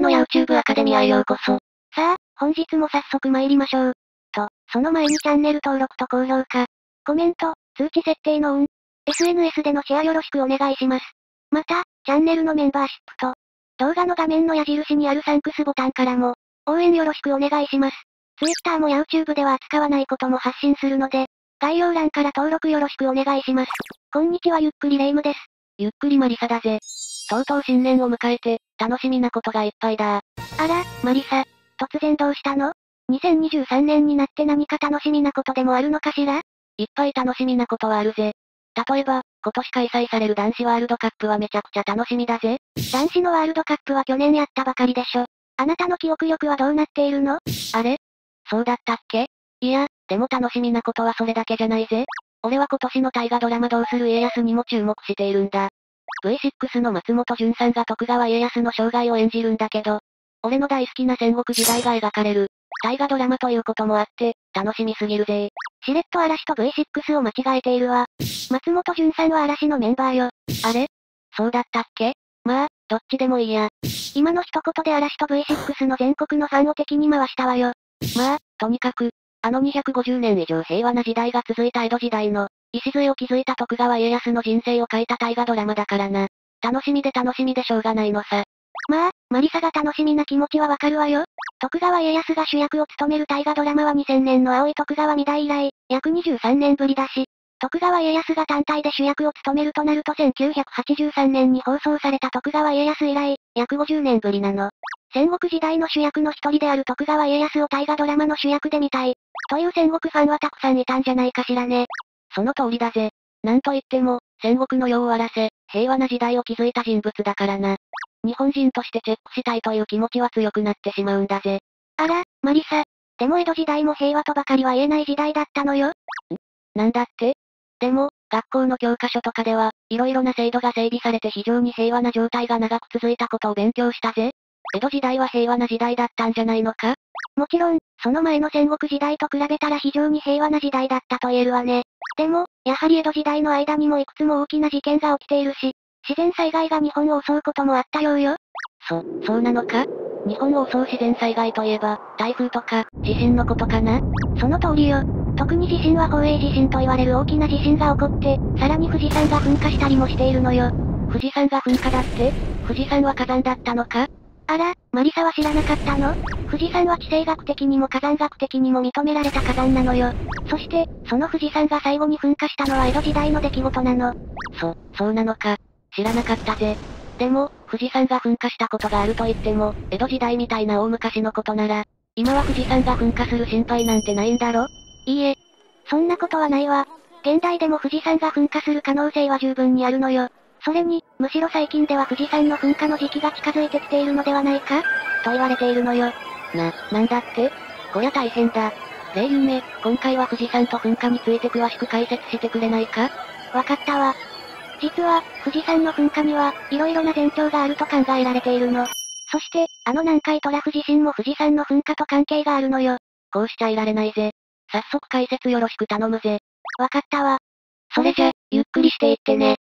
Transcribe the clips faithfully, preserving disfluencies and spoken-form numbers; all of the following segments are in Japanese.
の YouTube アカデミアへようこそ。 さあ、本日も早速参りましょう。と、その前にチャンネル登録と高評価、コメント、通知設定のオン、エスエヌエス でのシェアよろしくお願いします。また、チャンネルのメンバーシップと、動画の画面の矢印にあるサンクスボタンからも、応援よろしくお願いします。Twitter も YouTube では扱わないことも発信するので、概要欄から登録よろしくお願いします。こんにちは、ゆっくりレ夢ムです。 ゆっくりマリサだぜ。とうとう新年を迎えて、楽しみなことがいっぱいだ。 あら、マリサ。突然どうしたの？ にせんにじゅうさん 年になって何か楽しみなことでもあるのかしら？ いっぱい楽しみなことはあるぜ。例えば、今年開催される男子ワールドカップはめちゃくちゃ楽しみだぜ。 男子のワールドカップは去年やったばかりでしょ。あなたの記憶力はどうなっているの？ あれ？そうだったっけ？いや、でも楽しみなことはそれだけじゃないぜ。俺は今年の大河ドラマどうする家康にも注目しているんだ。ブイシックス の松本潤さんが徳川家康の生涯を演じるんだけど、俺の大好きな戦国時代が描かれる、大河ドラマということもあって、楽しみすぎるぜ。 しれっと嵐と ブイシックス を間違えているわ。松本潤さんは嵐のメンバーよ。 あれ？そうだったっけ？まあ、どっちでもいいや。 今の一言で嵐と ブイシックス の全国のファンを敵に回したわよ。 まあ、とにかく、あのにひゃくごじゅうねん以上平和な時代が続いた江戸時代の、礎を築いた徳川家康の人生を書いた大河ドラマだからな。楽しみで楽しみでしょうがないのさ。 まあ、マリサが楽しみな気持ちはわかるわよ。徳川家康が主役を務める大河ドラマはにせんねんの青い徳川二代以来、約にじゅうさんねんぶりだし、徳川家康が単体で主役を務めるとなるとせんきゅうひゃくはちじゅうさんねんに放送された徳川家康以来、約ごじゅうねんぶりなの。戦国時代の主役の一人である徳川家康を大河ドラマの主役で見たい、という戦国ファンはたくさんいたんじゃないかしらね。 その通りだぜ。なんといっても、戦国の世を終わらせ、平和な時代を築いた人物だからな。日本人としてチェックしたいという気持ちは強くなってしまうんだぜ。 あら、マリサ。でも江戸時代も平和とばかりは言えない時代だったのよ。ん？ なんだって？でも、学校の教科書とかでは、色々な制度が整備されて非常に平和な状態が長く続いたことを勉強したぜ。江戸時代は平和な時代だったんじゃないのか？ もちろん、その前の戦国時代と比べたら非常に平和な時代だったと言えるわね。でも、やはり江戸時代の間にもいくつも大きな事件が起きているし、自然災害が日本を襲うこともあったようよ。 そ、そうなのか？日本を襲う自然災害といえば、台風とか、地震のことかな？ その通りよ。特に地震は宝永地震と言われる大きな地震が起こって、さらに富士山が噴火したりもしているのよ。 富士山が噴火だって？富士山は火山だったのか？ あら、マリサは知らなかったの？富士山は地政学的にも火山学的にも認められた火山なのよ。そして、その富士山が最後に噴火したのは江戸時代の出来事なの。 そ、そうなのか。知らなかったぜ。でも、富士山が噴火したことがあると言っても、江戸時代みたいな大昔のことなら、今は富士山が噴火する心配なんてないんだろ？ いいえ。そんなことはないわ。現代でも富士山が噴火する可能性は十分にあるのよ。それに、むしろ最近では富士山の噴火の時期が近づいてきているのではないか？と言われているのよ。 な、なんだって？こりゃ大変だ。例ゆめ、今回は富士山と噴火について詳しく解説してくれないか？ わかったわ。実は、富士山の噴火には、色々な前兆があると考えられているの。そして、あの南海トラフ地震も富士山の噴火と関係があるのよ。 こうしちゃいられないぜ。早速解説よろしく頼むぜ。 わかったわ。 それじゃ、ゆっくりしていってね。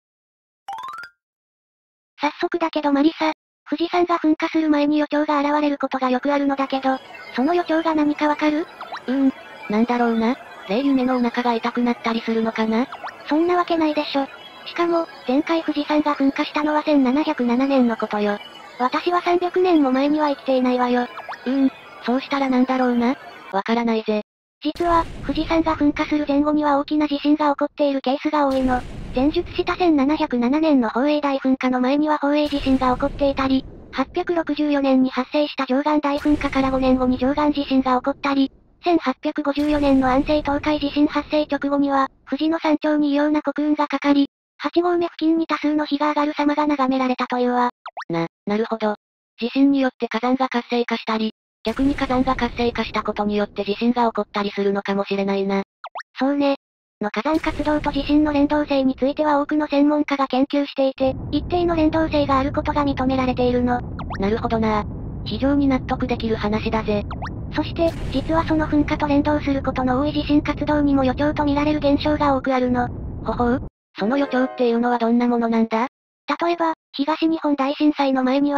早速だけどマリサ、富士山が噴火する前に予兆が現れることがよくあるのだけど、その予兆が何かわかる？ うーん、なんだろうな。例夢のお腹が痛くなったりするのかな？ そんなわけないでしょ。しかも、前回富士山が噴火したのはせんななひゃくななねんのことよ。私はさんびゃくねんも前には生きていないわよ。 うーん、そうしたらなんだろうな。わからないぜ。 実は、富士山が噴火する前後には大きな地震が起こっているケースが多いの。前述したせんななひゃくななねんの宝永大噴火の前には宝永地震が起こっていたり、はっぴゃくろくじゅうよねんに発生した貞観大噴火からごねんごに貞観地震が起こったり、せんはっぴゃくごじゅうよねんの安政東海地震発生直後には、富士の山頂に異様な黒雲がかかり、はち合目付近に多数の火が上がる様が眺められたというわ。 な、なるほど。地震によって火山が活性化したり、逆に火山が活性化したことによって地震が起こったりするのかもしれないな。 そうね。の火山活動と地震の連動性については多くの専門家が研究していて、一定の連動性があることが認められているの。 なるほどな。非常に納得できる話だぜ。 そして、実はその噴火と連動することの多い地震活動にも予兆と見られる現象が多くあるの。 ほほう？その予兆っていうのはどんなものなんだ？ 例えば、東日本大震災の前には、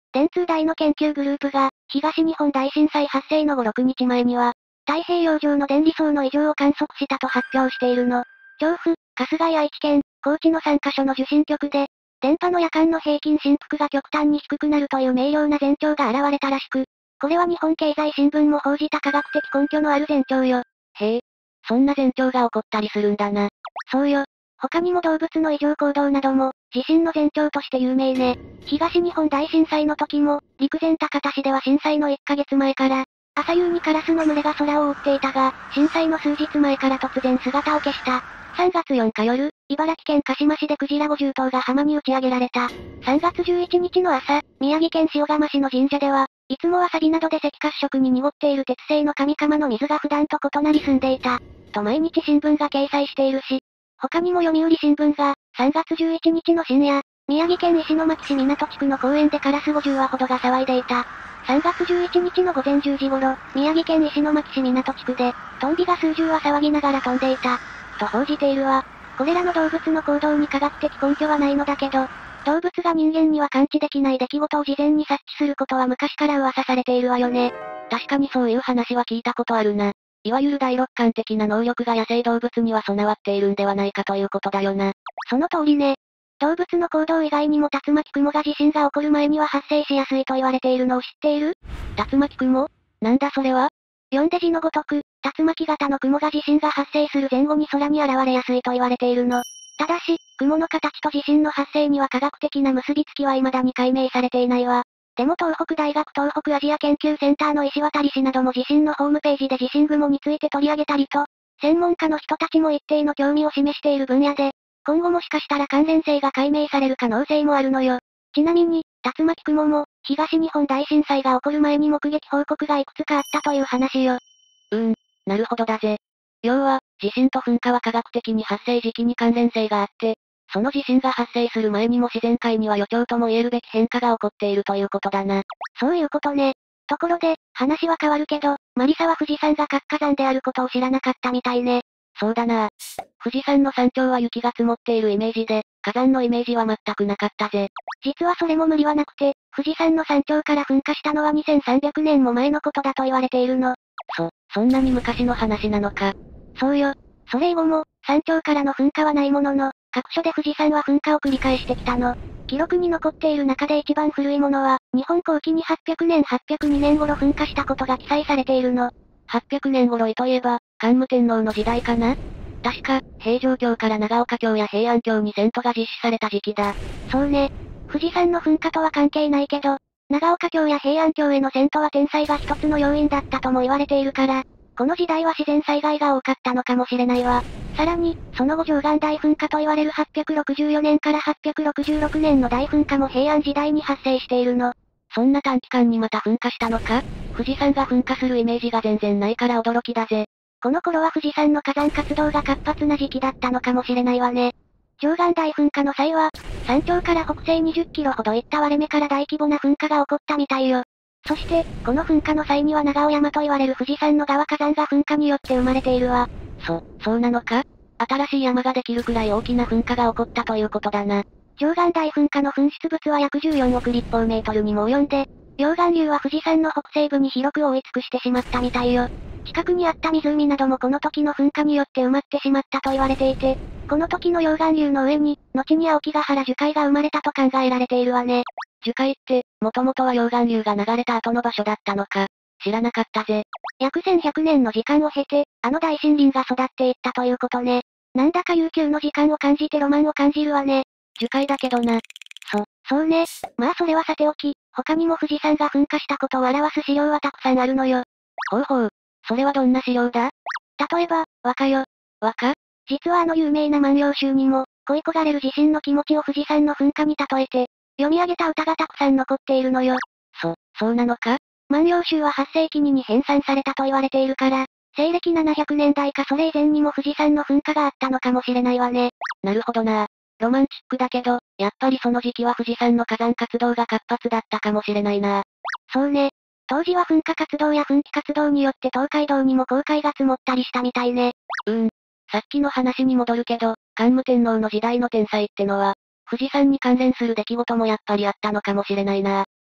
電通大の研究グループが、東日本大震災発生のご、ろくにちまえには、太平洋上の電離層の異常を観測したと発表しているの。調布、春日井愛知県、高知のさんカ所の受信局で、電波の夜間の平均振幅が極端に低くなるという明瞭な前兆が現れたらしく、これは日本経済新聞も報じた科学的根拠のある前兆よ。 へえ、そんな前兆が起こったりするんだな。 そうよ。他にも動物の異常行動なども、地震の前兆として有名ね。東日本大震災の時も、陸前高田市では震災のいっかげつまえから、朝夕にカラスの群れが空を覆っていたが、震災の数日前から突然姿を消した。さんがつよっか夜、茨城県鹿嶋市でクジラごじゅうとうが浜に打ち上げられた。さんがつじゅういちにちの朝、宮城県塩釜市の神社では、いつもは錆などで赤褐色に濁っている鉄製の神釜の水が普段と異なり澄んでいた。と毎日新聞が掲載しているし、他にも読売新聞が、さんがつじゅういちにちの深夜、宮城県石巻市港地区の公園でカラスごじゅっわほどが騒いでいた。さんがつじゅういちにちのごぜんじゅうじ頃、宮城県石巻市港地区で、トンビが数十羽騒ぎながら飛んでいた。と報じているわ。これらの動物の行動に科学的根拠はないのだけど、動物が人間には感知できない出来事を事前に察知することは昔から噂されているわよね。 確かにそういう話は聞いたことあるな。いわゆる第六感的な能力が野生動物には備わっているんではないかということだよな。 その通りね。動物の行動以外にも竜巻雲が地震が起こる前には発生しやすいと言われているのを知っている？ 竜巻雲？なんだそれは？ 読んで字のごとく、竜巻型の雲が地震が発生する前後に空に現れやすいと言われているの。ただし、雲の形と地震の発生には科学的な結びつきは未だに解明されていないわ。でも東北大学東北アジア研究センターの石渡氏なども地震のホームページで地震雲について取り上げたりと、専門家の人たちも一定の興味を示している分野で、今後もしかしたら関連性が解明される可能性もあるのよ。ちなみに、竜巻雲も、東日本大震災が起こる前に目撃報告がいくつかあったという話よ。 うーん、なるほどだぜ。要は、地震と噴火は科学的に発生時期に関連性があって、その地震が発生する前にも自然界には予兆とも言えるべき変化が起こっているということだな。 そういうことね。ところで、話は変わるけど、マリサは富士山が活火山であることを知らなかったみたいね。 そうだな。富士山の山頂は雪が積もっているイメージで、火山のイメージは全くなかったぜ。 実はそれも無理はなくて、富士山の山頂から噴火したのはにせんさんびゃくねんも前のことだと言われているの。 そ、そんなに昔の話なのか。 そうよ。それ以後も、山頂からの噴火はないものの、各所で富士山は噴火を繰り返してきたの。記録に残っている中で一番古いものは、日本後期にはっぴゃくねんはっぴゃくにねん頃噴火したことが記載されているの。 はっぴゃくねん頃といえば、桓武天皇の時代かな？確か、平城京から長岡京や平安京に遷都が実施された時期だ。 そうね。富士山の噴火とは関係ないけど、長岡京や平安京への遷都は天災が一つの要因だったとも言われているから、この時代は自然災害が多かったのかもしれないわ。さらに、その後上岸大噴火と言われるはっぴゃくろくじゅうよねんからはっぴゃくろくじゅうろくねんの大噴火も平安時代に発生しているの。 そんな短期間にまた噴火したのか？富士山が噴火するイメージが全然ないから驚きだぜ。 この頃は富士山の火山活動が活発な時期だったのかもしれないわね。上岸大噴火の際は、山頂から北西にじゅっキロほど行った割れ目から大規模な噴火が起こったみたいよ。そして、この噴火の際には長尾山と言われる富士山の側火山が噴火によって生まれているわ。 そ、そうなのか？新しい山ができるくらい大きな噴火が起こったということだな。 上岸大噴火の噴出物は約じゅうよんおく立方メートルにも及んで、溶岩流は富士山の北西部に広く覆い尽くしてしまったみたいよ。近くにあった湖などもこの時の噴火によって埋まってしまったと言われていて、この時の溶岩流の上に、後に青木ヶ原樹海が生まれたと考えられているわね。 樹海って、もともとは溶岩流が流れた後の場所だったのか。知らなかったぜ。 約せんひゃくねんの時間を経て、あの大森林が育っていったということね。なんだか悠久の時間を感じてロマンを感じるわね。 樹海だけどな。 そ、そうね。まあそれはさておき、他にも富士山が噴火したことを表す資料はたくさんあるのよ。 ほうほう。それはどんな資料だ？ 例えば、和歌よ。 和歌？ 実はあの有名な万葉集にも、恋焦がれる地震の気持ちを富士山の噴火に例えて、読み上げた歌がたくさん残っているのよ。 そ、そうなのか？ 万葉集ははっせいきにに編纂されたと言われているから、西暦ななひゃくねんだいかそれ以前にも富士山の噴火があったのかもしれないわね。 なるほどな。ロマンチックだけど、やっぱりその時期は富士山の火山活動が活発だったかもしれないな。 そうね。当時は噴火活動や噴気活動によって東海道にも降灰が積もったりしたみたいね。 うーん。さっきの話に戻るけど、桓武天皇の時代の天災ってのは、富士山に関連する出来事もやっぱりあったのかもしれないな。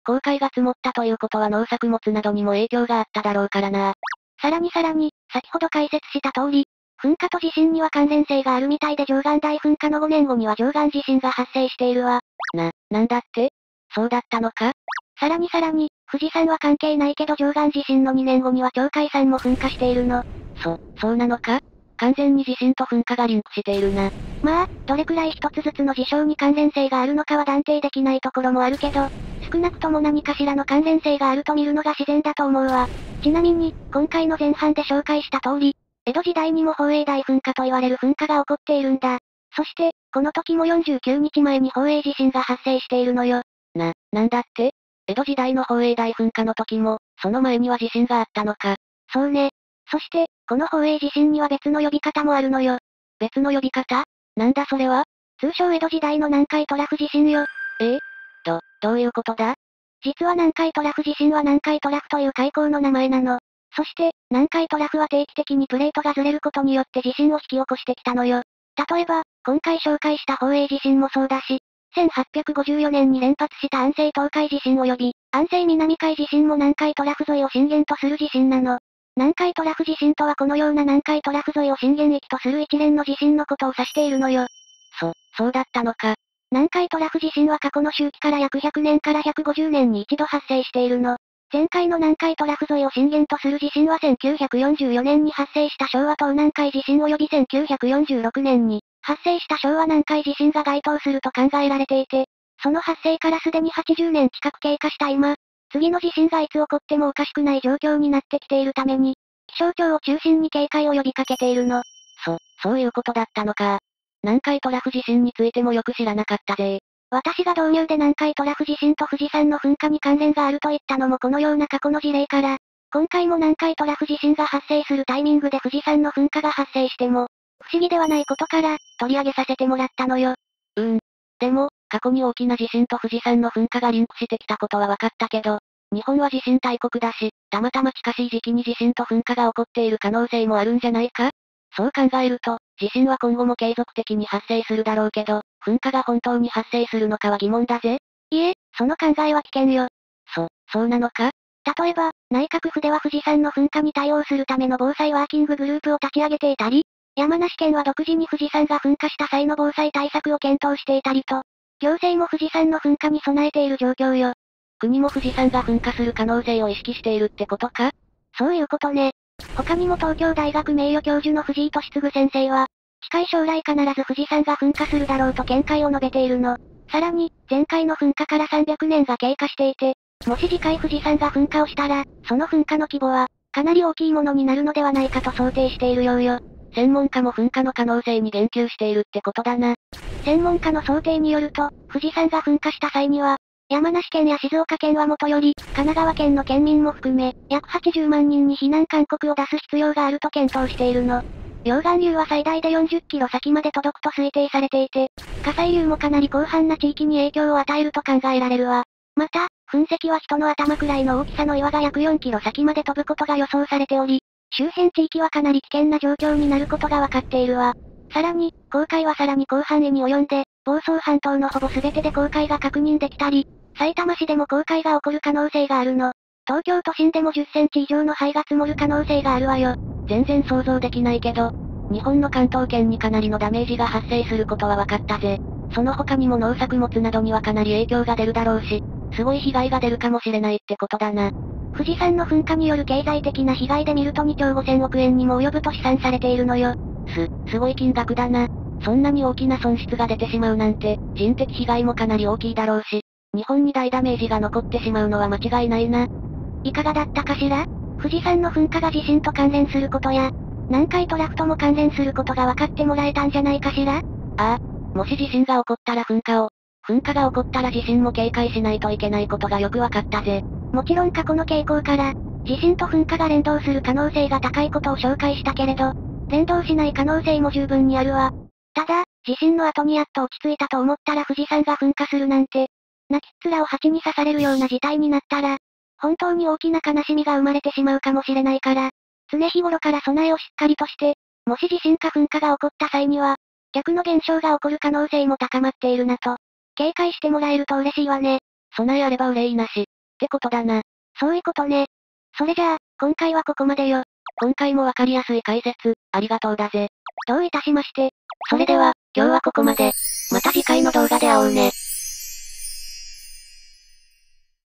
降灰が積もったということは農作物などにも影響があっただろうからな。 さらにさらに、先ほど解説した通り、噴火と地震には関連性があるみたいで上岸大噴火のごねんごには上岸地震が発生しているわ。 な、なんだって？そうだったのか？ さらにさらに、富士山は関係ないけど上岸地震のにねんごには鳥海山も噴火しているの。 そ、そうなのか？完全に地震と噴火がリンクしているな。 まあ、どれくらい一つずつの事象に関連性があるのかは断定できないところもあるけど、少なくとも何かしらの関連性があると見るのが自然だと思うわ。ちなみに、今回の前半で紹介した通り、江戸時代にも宝永大噴火と言われる噴火が起こっているんだ。そして、この時もよんじゅうきゅうにちまえに宝永地震が発生しているのよ。 な、なんだって？江戸時代の宝永大噴火の時も、その前には地震があったのか。 そうね。そして、この宝永地震には別の呼び方もあるのよ。 別の呼び方？なんだそれは？ 通称江戸時代の南海トラフ地震よ。 ええ？ど、どういうことだ？ 実は南海トラフ地震は南海トラフという海溝の名前なの。そして、南海トラフは定期的にプレートがずれることによって地震を引き起こしてきたのよ。例えば、今回紹介した宝永地震もそうだし、せんはっぴゃくごじゅうよねんに連発した安政東海地震及び、安政南海地震も南海トラフ沿いを震源とする地震なの。南海トラフ地震とはこのような南海トラフ沿いを震源域とする一連の地震のことを指しているのよ。 そ、そうだったのか。 南海トラフ地震は過去の周期から約ひゃくねんからひゃくごじゅうねんに一度発生しているの。前回の南海トラフ沿いを震源とする地震はせんきゅうひゃくよんじゅうよねんに発生した昭和東南海地震及びせんきゅうひゃくよんじゅうろくねんに発生した昭和南海地震が該当すると考えられていて、その発生からすでにはちじゅうねん近く経過した今、次の地震がいつ起こってもおかしくない状況になってきているために、気象庁を中心に警戒を呼びかけているの。 そ、そういうことだったのか。南海トラフ地震についてもよく知らなかったぜ。 私が導入で南海トラフ地震と富士山の噴火に関連があると言ったのもこのような過去の事例から、今回も南海トラフ地震が発生するタイミングで富士山の噴火が発生しても、不思議ではないことから、取り上げさせてもらったのよ。 うーん。でも、過去に大きな地震と富士山の噴火がリンクしてきたことは分かったけど、日本は地震大国だし、たまたま近しい時期に地震と噴火が起こっている可能性もあるんじゃないか？そう考えると、地震は今後も継続的に発生するだろうけど、噴火が本当に発生するのかは疑問だぜ。 いえ、その考えは危険よ。 そ、そうなのか？ 例えば、内閣府では富士山の噴火に対応するための防災ワーキンググループを立ち上げていたり、山梨県は独自に富士山が噴火した際の防災対策を検討していたりと、行政も富士山の噴火に備えている状況よ。 国も富士山が噴火する可能性を意識しているってことか？ そういうことね。他にも東京大学名誉教授の藤井敏嗣先生は、近い将来必ず富士山が噴火するだろうと見解を述べているの。さらに、前回の噴火からさんびゃくねんが経過していて、もし次回富士山が噴火をしたら、その噴火の規模は、かなり大きいものになるのではないかと想定しているようよ。 専門家も噴火の可能性に言及しているってことだな。 専門家の想定によると、富士山が噴火した際には、山梨県や静岡県はもとより、神奈川県の県民も含め、約はちじゅうまんにんに避難勧告を出す必要があると検討しているの。溶岩流は最大でよんじゅっキロ先まで届くと推定されていて、火砕流もかなり広範な地域に影響を与えると考えられるわ。また、噴石は人の頭くらいの大きさの岩が約よんキロ先まで飛ぶことが予想されており、周辺地域はかなり危険な状況になることがわかっているわ。さらに、降灰はさらに広範囲に及んで、房総半島のほぼ全てで降灰が確認できたり、埼玉市でも降灰が起こる可能性があるの。東京都心でもじゅっセンチ以上の灰が積もる可能性があるわよ。 全然想像できないけど、日本の関東圏にかなりのダメージが発生することは分かったぜ。その他にも農作物などにはかなり影響が出るだろうし、すごい被害が出るかもしれないってことだな。 富士山の噴火による経済的な被害で見るとにちょうごせんおくえんにも及ぶと試算されているのよ。 す、すごい金額だな。そんなに大きな損失が出てしまうなんて、人的被害もかなり大きいだろうし、日本に大ダメージが残ってしまうのは間違いないな。 いかがだったかしら？富士山の噴火が地震と関連することや、南海トラフとも関連することが分かってもらえたんじゃないかしら？ ああ、もし地震が起こったら噴火を、噴火が起こったら地震も警戒しないといけないことがよく分かったぜ。 もちろん過去の傾向から、地震と噴火が連動する可能性が高いことを紹介したけれど、連動しない可能性も十分にあるわ。ただ、地震の後にやっと落ち着いたと思ったら富士山が噴火するなんて、泣きっ面を蜂に刺されるような事態になったら、本当に大きな悲しみが生まれてしまうかもしれないから、常日頃から備えをしっかりとして、もし地震か噴火が起こった際には、逆の現象が起こる可能性も高まっているなと、警戒してもらえると嬉しいわね。 備えあれば憂いなし。 ってことだな。 そういうことね。それじゃあ、今回はここまでよ。 今回もわかりやすい解説、ありがとうだぜ。 どういたしまして。 それでは、今日はここまで。また次回の動画で会おうね。